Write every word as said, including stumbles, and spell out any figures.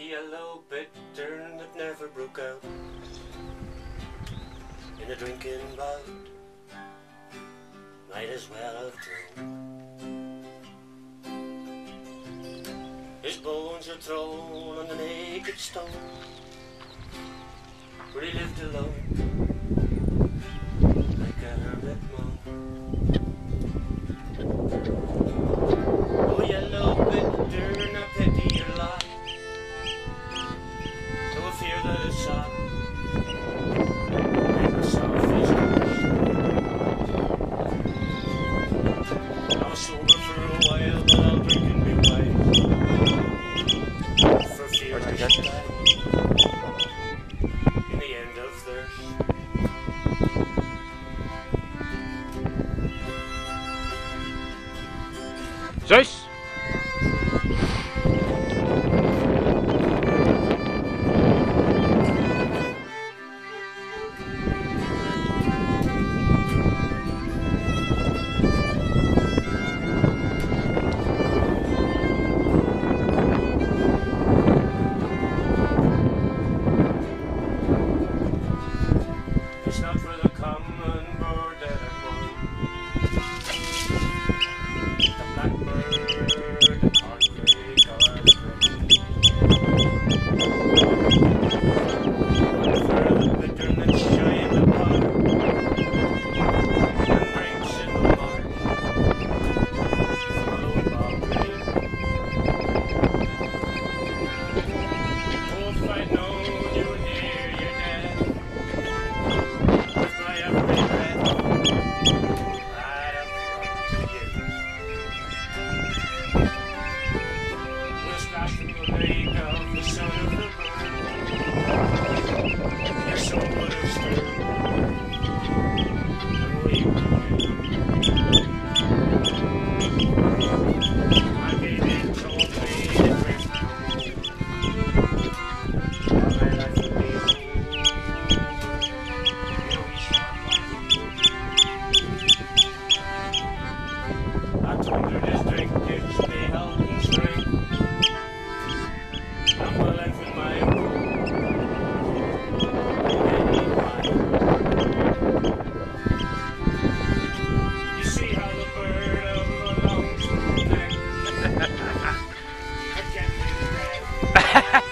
yellow bittern that never broke out in a drinking bout might as well have drowned. His bones are thrown on the naked stone where he lived alone like a hermit monk. Oh, yellow bittern, I pity your lot, though I fear that it's sad. Never saw his ghost. I was sober for a while, but I'll drink and be wise, for fear I should die in the end of thirst. Seuss! It's not for the common bird that I mourn. The blackbird, the corncrake, or the curst. For the bittern that's shy in the pond and drinks in the marsh, follow bog-drain. Oh, if I'd known you were near your death, with my every breath, I'd have run to you. We'll splash from the lake of the son of the bird. Your soul would have stirred, and we would have. My baby told me to drink. All my life would be over. I told her this drink gives me health and strength. I'm well left in my own. You see how the bird of the long neck I can't be red.